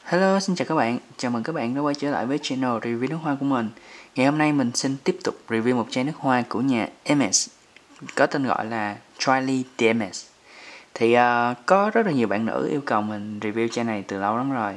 Hello, xin chào các bạn. Chào mừng các bạn đã quay trở lại với channel review nước hoa của mình. Ngày hôm nay mình xin tiếp tục review một chai nước hoa của nhà Hermes có tên gọi là Trilly de Hermes. Thì có rất là nhiều bạn nữ yêu cầu mình review chai này từ lâu lắm rồi.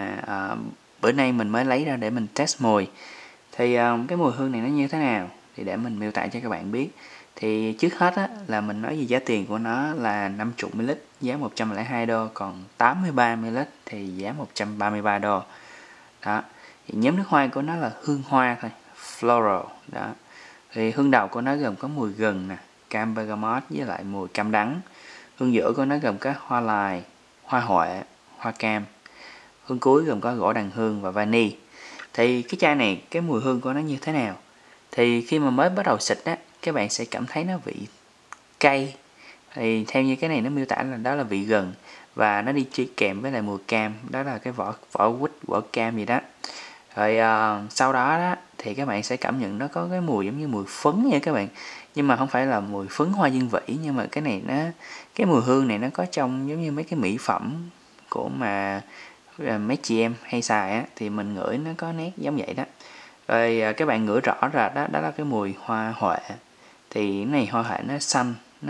Bữa nay mình mới lấy ra để mình test mùi. Thì cái mùi hương này nó như thế nào? Thì để mình miêu tả cho các bạn biết. Thì trước hết á, là mình nói về giá tiền của nó là 50ml giá 102 đô, còn 83ml thì giá 133 đô. Đó. Thì nhóm nước hoa của nó là hương hoa thôi, floral. Đó. Thì hương đầu của nó gồm có mùi gừng nè, cam bergamot với lại mùi cam đắng. Hương giữa của nó gồm có hoa lài, hoa huệ, hoa cam. Hương cuối gồm có gỗ đàn hương và vani. Thì cái chai này cái mùi hương của nó như thế nào? Thì khi mà mới bắt đầu xịt á, các bạn sẽ cảm thấy nó vị cay. Thì theo như cái này nó miêu tả là đó là vị gừng và nó đi kèm với lại mùi cam, đó là cái vỏ quýt, vỏ cam gì đó. Rồi sau đó thì các bạn sẽ cảm nhận nó có cái mùi giống như mùi phấn nha các bạn, nhưng mà không phải là mùi phấn hoa dương vĩ, nhưng mà cái này cái mùi hương này nó có trong giống như mấy cái mỹ phẩm của mà mấy chị em hay xài á, thì mình ngửi nó có nét giống vậy đó. Rồi các bạn ngửi rõ rệt đó là cái mùi hoa huệ. Thì cái này hoa huệ nó xanh,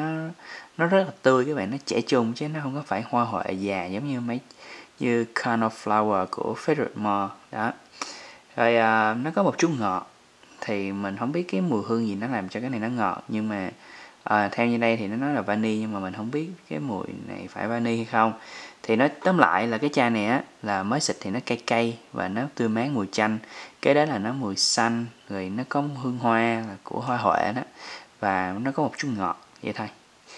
nó rất là tươi các bạn, nó trẻ trung chứ nó không có phải hoa huệ già giống như như Cornflower của Frederic Moore đó. Rồi nó có một chút ngọt, thì mình không biết cái mùi hương gì nó làm cho cái này nó ngọt, nhưng mà theo như đây thì nó nói là vani, nhưng mà mình không biết cái mùi này phải vani hay không. Thì nó tóm lại là cái chai này á là mới xịt thì nó cay cay và nó tươi mát mùi chanh, cái đó là nó mùi xanh, rồi nó có hương hoa là của hoa huệ đó, và nó có một chút ngọt vậy thôi.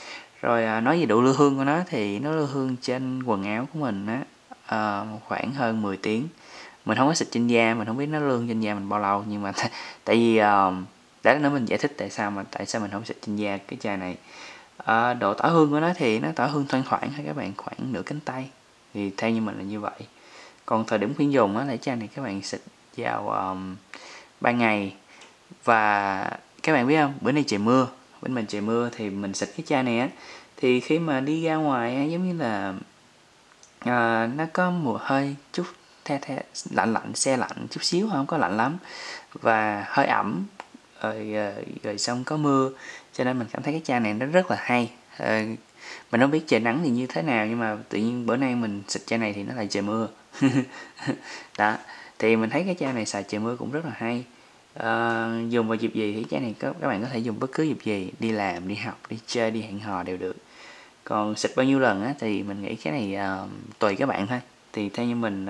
Rồi nói về độ lưu hương của nó thì nó lưu hương trên quần áo của mình á khoảng hơn 10 tiếng. Mình không có xịt trên da, mình không biết nó lưu trên da mình bao lâu, nhưng mà tại vì để nữa mình giải thích tại sao mình không xịt trên da cái chai này. Độ tỏa hương của nó thì nó tỏa hương thoang thoảng thôi các bạn, khoảng nửa cánh tay, thì theo như mình là như vậy. Còn thời điểm khuyên dùng á là chai này các bạn xịt vào ban ngày. Và các bạn biết không, bữa nay trời mưa, bên mình trời mưa thì mình xịt cái chai này á, thì khi mà đi ra ngoài á, giống như là nó có mùi hơi chút lạnh, se lạnh chút xíu, không có lạnh lắm, và hơi ẩm, rồi xong có mưa, cho nên mình cảm thấy cái chai này nó rất là hay. Mình không biết trời nắng thì như thế nào, nhưng mà tự nhiên bữa nay mình xịt chai này thì nó lại trời mưa. Đó, thì mình thấy cái chai này xài trời mưa cũng rất là hay. Dùng vào dịp gì thì chai này các bạn có thể dùng bất cứ dịp gì, đi làm, đi học, đi chơi, đi hẹn hò đều được. Còn xịt bao nhiêu lần á thì mình nghĩ cái này tùy các bạn thôi. Thì theo như mình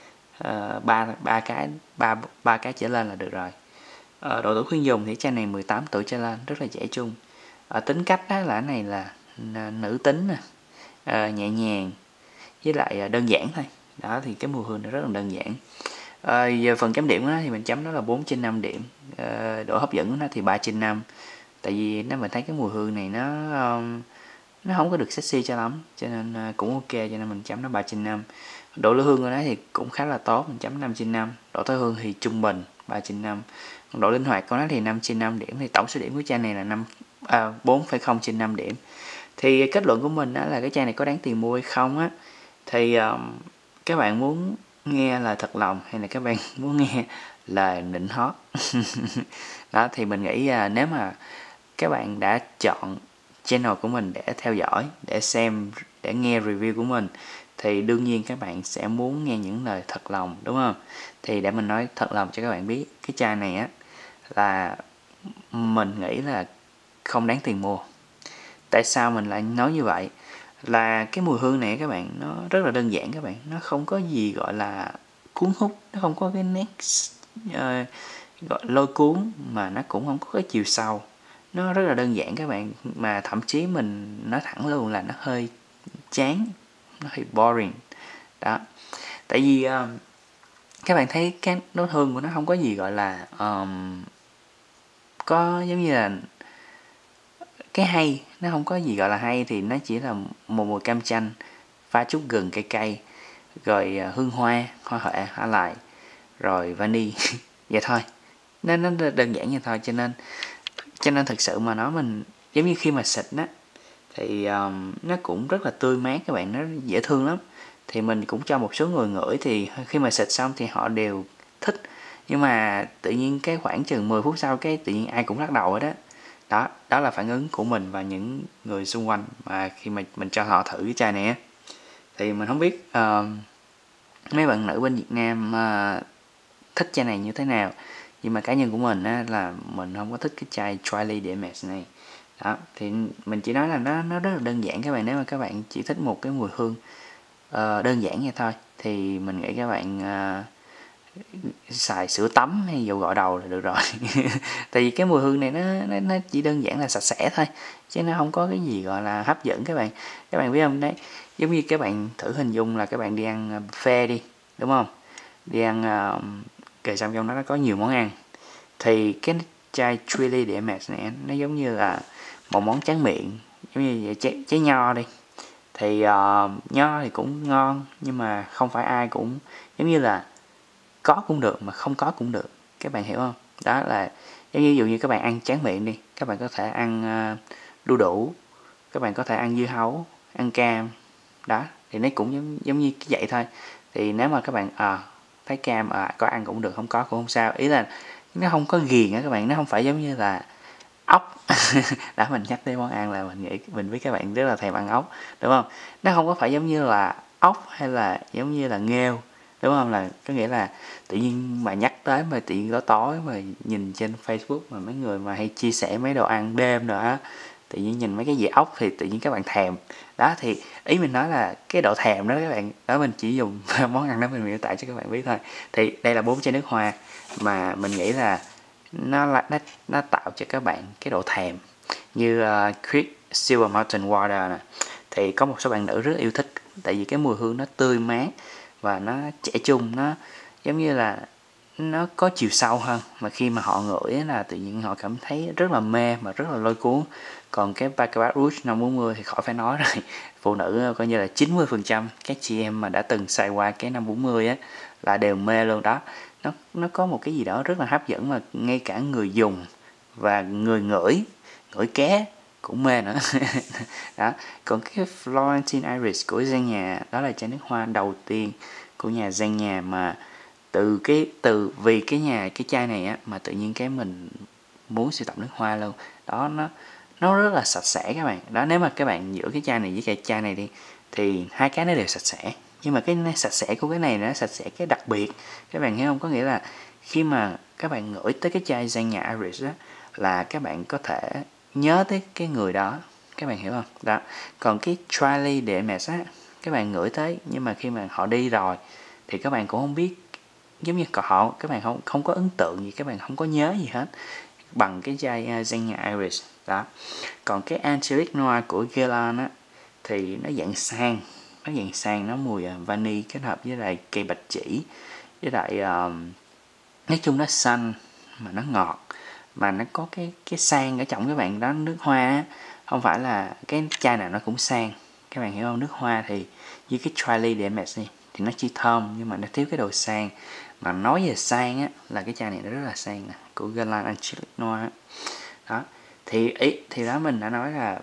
ba cái trở lên là được rồi. Độ tuổi khuyên dùng thì chai này 18 tuổi trở lên, rất là trẻ trung. Tính cách đó là cái này là nữ tính nè, nhẹ nhàng, với lại đơn giản thôi. Đó, thì cái mùi hương nó rất là đơn giản. Giờ phần chấm điểm của nó thì mình chấm nó là 4/5 điểm. Độ hấp dẫn của nó thì 3/5. Tại vì mình thấy cái mùi hương này nó không có được sexy cho lắm, cho nên cũng ok, cho nên mình chấm nó 3/5. Độ lưu hương của nó thì cũng khá là tốt, mình chấm 5/5. Độ tối hương thì trung bình 3/5. Độ linh hoạt của nó thì 5/5 điểm. Thì tổng số điểm của chai này là 4,0/5 điểm. Thì kết luận của mình đó là cái chai này có đáng tiền mua hay không á, thì các bạn muốn nghe lời thật lòng hay là các bạn muốn nghe lời nịnh hót? Đó, thì mình nghĩ nếu mà các bạn đã chọn channel của mình để theo dõi, để xem, để nghe review của mình, thì đương nhiên các bạn sẽ muốn nghe những lời thật lòng, đúng không? Thì để mình nói thật lòng cho các bạn biết, cái chai này á là mình nghĩ là không đáng tiền mua. Tại sao mình lại nói như vậy? Là cái mùi hương này các bạn, nó rất là đơn giản các bạn, nó không có gì gọi là cuốn hút, nó không có cái nét gọi lôi cuốn, mà nó cũng không có cái chiều sâu. Nó rất là đơn giản các bạn, mà thậm chí mình nói thẳng luôn là nó hơi chán, nó hơi boring. Đó, tại vì các bạn thấy cái nốt hương của nó không có gì gọi là có giống như là cái hay, nó không có gì gọi là hay, thì nó chỉ là một mùi cam chanh pha chút gừng cay cay, rồi hương hoa, hoa huệ, hoa lài, rồi vani. Vậy thôi, nó đơn giản như thôi. Cho nên thực sự mà nói, mình giống như khi mà xịt á thì nó cũng rất là tươi mát các bạn, nó dễ thương lắm. thì mình cũng cho một số người ngửi, thì khi mà xịt xong thì họ đều thích. Nhưng mà tự nhiên cái khoảng chừng 10 phút sau cái tự nhiên ai cũng lắc đầu rồi đó. Đó là phản ứng của mình và những người xung quanh mà khi mà mình cho họ thử cái chai này á. Thì mình không biết mấy bạn nữ bên Việt Nam thích chai này như thế nào, nhưng mà cá nhân của mình á, là mình không có thích cái chai Try Lee DMS này. Đó, thì mình chỉ nói là nó rất là đơn giản các bạn. Nếu mà các bạn chỉ thích một cái mùi hương đơn giản vậy thôi thì mình nghĩ các bạn xài sữa tắm hay dầu gội đầu là được rồi. Tại vì cái mùi hương này nó chỉ đơn giản là sạch sẽ thôi, chứ nó không có cái gì gọi là hấp dẫn các bạn. Các bạn biết không đấy, giống như các bạn thử hình dung là các bạn đi ăn buffet đi, đúng không? Đi ăn kề xong trong đó nó có nhiều món ăn, thì cái chai chili DMS này nó giống như là một món tráng miệng, giống như trái nho đi. Thì nho thì cũng ngon, nhưng mà không phải ai cũng, giống như là có cũng được mà không có cũng được, các bạn hiểu không? Đó là giống như ví dụ như các bạn ăn tráng miệng đi, các bạn có thể ăn đu đủ, các bạn có thể ăn dưa hấu, ăn cam. Đó, thì nó cũng giống như vậy thôi. Thì nếu mà các bạn thấy cam có ăn cũng được, không có cũng không sao. Ý là nó không có ghiền á các bạn, nó không phải giống như là ốc. Đã mình nhắc tới món ăn là mình nghĩ mình với các bạn rất là thèm ăn ốc, đúng không? Nó không có phải giống như là ốc hay là giống như là nghêu, đúng không? Là có nghĩa là tự nhiên mà nhắc tới mà tự nhiên tối mà nhìn trên Facebook mà mấy người mà hay chia sẻ mấy đồ ăn đêm rồi á, tự nhiên nhìn mấy cái dĩa ốc thì tự nhiên các bạn thèm. Đó, thì ý mình nói là cái độ thèm đó các bạn, đó mình chỉ dùng món ăn đó mình miêu tả cho các bạn biết thôi. Thì đây là 4 chai nước hoa mà mình nghĩ là nó tạo cho các bạn cái độ thèm. Như Creek Silver Mountain Water nè, thì có một số bạn nữ rất yêu thích, tại vì cái mùi hương nó tươi mát và nó trẻ trung, nó giống như là nó có chiều sâu hơn, mà khi mà họ ngửi là tự nhiên họ cảm thấy rất là mê mà rất là lôi cuốn. Còn cái Baccarat Rouge 540 thì khỏi phải nói rồi, phụ nữ coi như là 90% các chị em mà đã từng xài qua cái 540 á là đều mê luôn đó. Nó có một cái gì đó rất là hấp dẫn mà ngay cả người dùng và người ngửi ké cũng mê nữa. Đó. Còn cái Florentine Iris của Zegna, đó là chai nước hoa đầu tiên của nhà Zegna mà vì cái chai này á mà tự nhiên cái mình muốn sưu tập nước hoa luôn. Đó, nó rất là sạch sẽ các bạn. Đó, nếu mà các bạn giữa cái chai này với cái chai này đi thì hai cái nó đều sạch sẽ, nhưng mà cái sạch sẽ của cái này nó sạch sẽ cái đặc biệt, các bạn hiểu không? Có nghĩa là khi mà các bạn ngửi tới cái chai Zegna Iris á là các bạn có thể nhớ tới cái người đó, các bạn hiểu không? Đó. Còn cái Try DMS á, các bạn ngửi tới nhưng mà khi mà họ đi rồi thì các bạn cũng không biết, giống như các bạn không có ấn tượng gì, các bạn không có nhớ gì hết bằng cái chai Zegna Iris đó. Còn cái Angelique Noir của Guerlain á thì nó dạng sang, nó mùi vani kết hợp với lại cây bạch chỉ, với lại nói chung nó xanh mà nó ngọt, mà nó có cái sang ở trong các bạn đó. Nước hoa á, không phải là cái chai nào nó cũng sang, các bạn hiểu không? Nước hoa thì như cái Try DMS đi thì nó chỉ thơm nhưng mà nó thiếu cái độ sang. Mà nói về sang á là cái chai này nó rất là sang nè, của Guerlain Angelique Noir á. Đó, thì đó mình đã nói là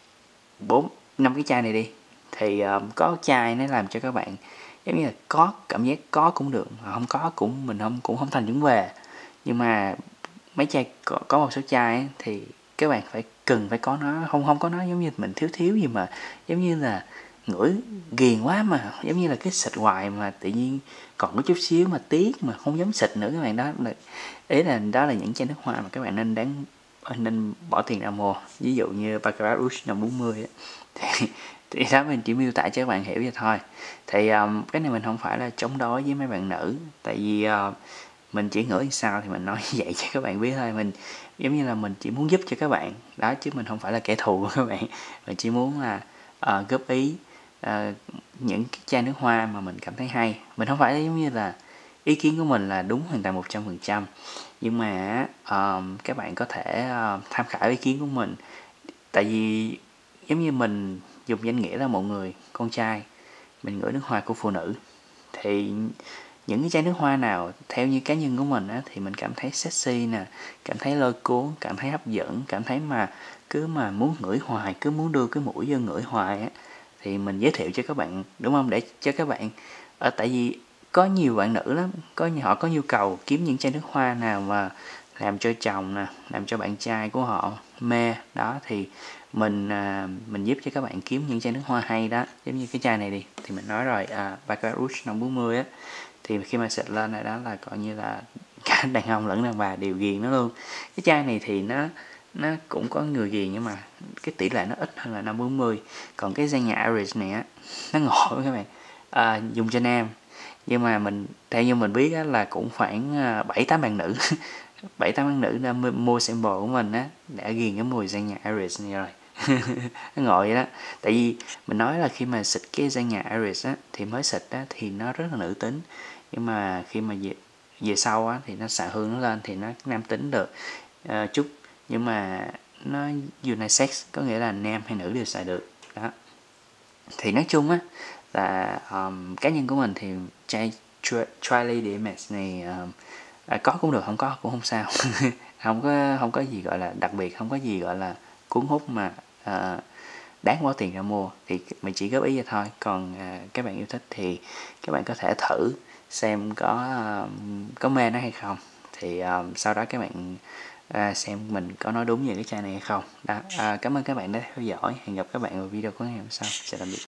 4-5 cái chai này đi thì có chai nó làm cho các bạn giống như là có cảm giác có cũng được, mà không có cũng mình cũng không thành vấn về. Nhưng mà mấy chai có một số chai ấy, thì các bạn cần phải có nó, không có nó giống như mình thiếu gì mà giống như là ngửi ghiền quá, mà giống như là cái xịt hoài mà tự nhiên còn có chút xíu mà tiếc mà không dám xịt nữa các bạn. Đó là những chai nước hoa mà các bạn nên bỏ tiền ra mua, ví dụ như Baccarat Rouge 540 ấy. Thì đó mình chỉ miêu tả cho các bạn hiểu vậy thôi. Thì cái này mình không phải là chống đối với mấy bạn nữ, tại vì mình chỉ ngửi sao thì mình nói vậy cho các bạn biết thôi. Mình giống như là mình chỉ muốn giúp cho các bạn đó, chứ mình không phải là kẻ thù của các bạn. Mình chỉ muốn là góp ý những cái chai nước hoa mà mình cảm thấy hay. Mình không phải giống như là ý kiến của mình là đúng hoàn toàn 100%, nhưng mà các bạn có thể tham khảo ý kiến của mình. Tại vì giống như mình dùng danh nghĩa là một người con trai, mình ngửi nước hoa của phụ nữ, thì những cái chai nước hoa nào theo như cá nhân của mình á, thì mình cảm thấy sexy nè, cảm thấy lôi cuốn, cảm thấy hấp dẫn, cảm thấy mà cứ mà muốn ngửi hoài, cứ muốn đưa cái mũi vô ngửi hoài á, thì mình giới thiệu cho các bạn, đúng không, để cho các bạn tại vì có nhiều bạn nữ lắm, họ có nhu cầu kiếm những chai nước hoa nào mà làm cho chồng nè, làm cho bạn trai của họ mê đó, thì mình giúp cho các bạn kiếm những chai nước hoa hay đó. Giống như cái chai này đi thì mình nói rồi, Baccarat Rouge 540 á, thì khi mà xịt lên này đó là coi như là cả đàn ông lẫn đàn bà đều ghiền nó luôn. Cái chai này thì nó cũng có người ghiền nhưng mà cái tỷ lệ nó ít hơn là 540. Còn cái gian nhà Iris này á, nó ngộ các bạn, dùng cho nam, nhưng mà theo như mình biết á, là cũng khoảng 7-8 bạn nữ 7-8 bạn nữ đã mua sample của mình á, đã ghiền cái mùi gian nhà Iris này rồi. Nó ngộ vậy đó. Tại vì mình nói là khi mà xịt cái gian nhà Iris á, thì mới xịt á, thì nó rất là nữ tính, nhưng mà khi mà về sau á, thì nó xạ hương nó lên thì nó nam tính được chút, nhưng mà nó unisex, có nghĩa là nam hay nữ đều xài được đó. Thì nói chung á là cá nhân của mình thì chai Tri DMS này có cũng được, không có cũng không sao. không có gì gọi là đặc biệt, không có gì gọi là cuốn hút mà đáng bỏ tiền ra mua, thì mình chỉ góp ý vậy thôi. Còn các bạn yêu thích thì các bạn có thể thử xem có mê nó hay không, thì sau đó các bạn xem mình có nói đúng về cái chai này hay không đó. Cảm ơn các bạn đã theo dõi, hẹn gặp các bạn ở video của ngày hôm sau. Chào tạm biệt.